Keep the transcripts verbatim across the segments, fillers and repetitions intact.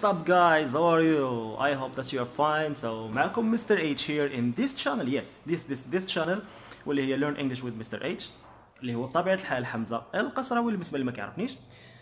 What's up guys, how are you? I hope that you are fine. So معكم مستر H here in this channel. Yes, this this this channel واللي هي Learn English with مستر H اللي هو بطبيعة الحال حمزة القصراوي بالنسبة اللي ما كيعرفنيش.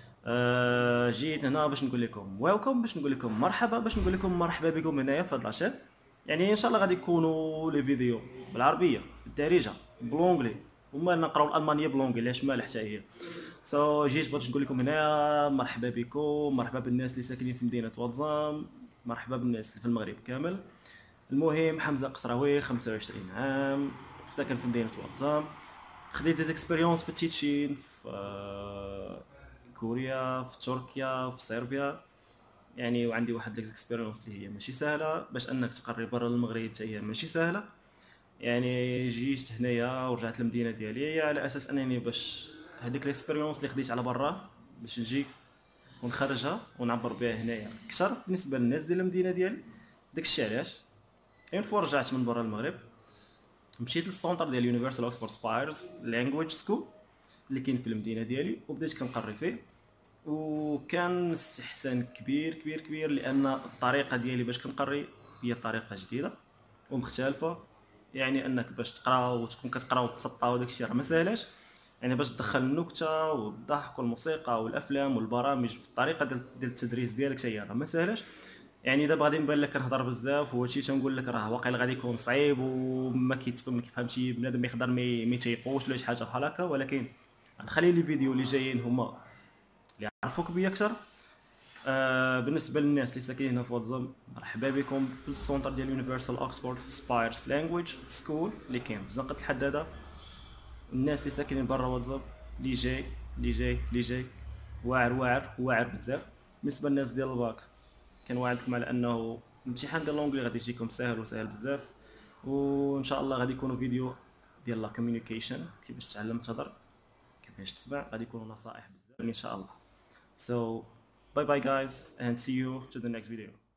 أه جيت هنا باش نقول لكم ويلكم، باش نقول لكم مرحبا، باش نقول لكم مرحبا بكم هنايا في هذا العشاء. يعني ان شاء الله غادي يكونوا لي فيديو بالعربيه بالدارجه بالونجلي وما نقراو الالمانيه بالونجلي علاش مالح حتى هي. سو so, جيت باش نقول لكم هنا مرحبا بكم، مرحبا بالناس اللي ساكنين في مدينه واتزام، مرحبا بالناس اللي في المغرب كامل. المهم حمزه قصراوي خمسة وعشرين عام، ساكن في مدينه واتزام. خديت ديز اكسبيريونس في التيتشين في آه، كوريا، في تركيا، في صربيا. يعني وعندي واحد ليكسبيريونس اللي هي ماشي سهله، باش انك تقري برا المغرب حتى هي ماشي سهله. يعني جيت هنايا ورجعت للمدينه ديالي على اساس انني باش هذيك ليكسبيريونس اللي خديت على برا باش نجي ونخرجها ونعبر بها هنايا اكثر بالنسبه للناس ديال المدينه ديالي. داكشي علاش اون فوا رجعت من برا المغرب مشيت للسونتر ديال يونيفرسال اوكسفورد سبايرز لانجويج سكول اللي كاين في المدينه ديالي، وبديت كنقري فيه. وكان استحسان كبير كبير كبير لان الطريقه ديالي باش كنقري هي طريقه جديده ومختلفه. يعني انك باش تقرا وتكون كتقرا وتسطا وداكشي راه ما ساهلاش. يعني باش تدخل النكته والضحك والموسيقى والافلام والبرامج في الطريقه ديال ديال التدريس ديالك حتى هي راه ما ساهلاش. يعني دابا غادي نبان لك كنهضر بزاف وهادشي تنقول لك راه واقيلا غادي يكون صعيب وما كيتفهم ما كيفهمش بنادم يقدر ما يتيقوش ولا شي حاجه بحال هكا، ولكن غنخلي لي فيديو اللي جايين هما اللي يعرفوك بيا اكثر. آه بالنسبه للناس اللي ساكنين هنا في واتزام، مرحبا بكم في السونتر ديال يونيفرسال اوكسفورد سبايرز لانجويج سكول اللي كاين في زنقه الحداده. الناس اللي ساكنين برا واتزاب اللي جاي اللي جاي اللي جاي واعر واعر واعر بزاف. بالنسبه للناس ديال الباك كنوعدكم على انه الامتحان ديال لونجلي غادي يجيكم ساهل وسهل بزاف، وان شاء الله غادي يكونوا فيديو ديال لا كوميونيكيشن كيفاش تعلم تهضر كيفاش تسمع، غادي يكونوا نصائح بزاف ان شاء الله. So bye bye guys and see you to the next video.